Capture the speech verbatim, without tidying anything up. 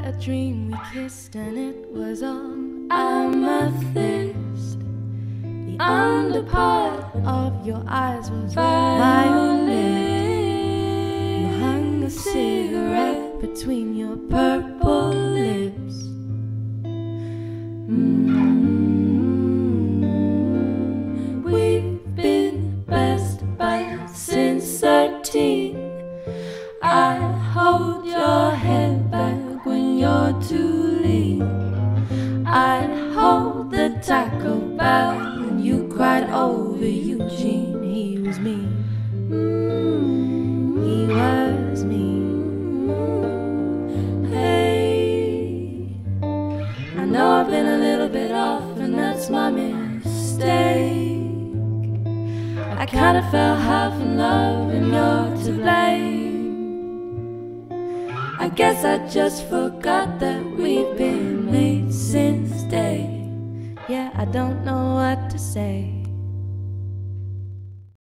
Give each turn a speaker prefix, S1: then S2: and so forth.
S1: had a dream we kissed and it was all amethyst. The underpart of your eyes was violet. You hung a cigarette between your purple lips. Mm-hmm. We've been best buds since thirteen. I hold your head back when you're too lean. I hold the Taco Bell when you cried over Eugene. He was mean. Mm, he was mean. Hey, I know I've been a little bit off, and that's my mistake. I kinda fell half in love, and you're to blame. I guess I just forgot that we've been made since day. Yeah, I don't know what to say.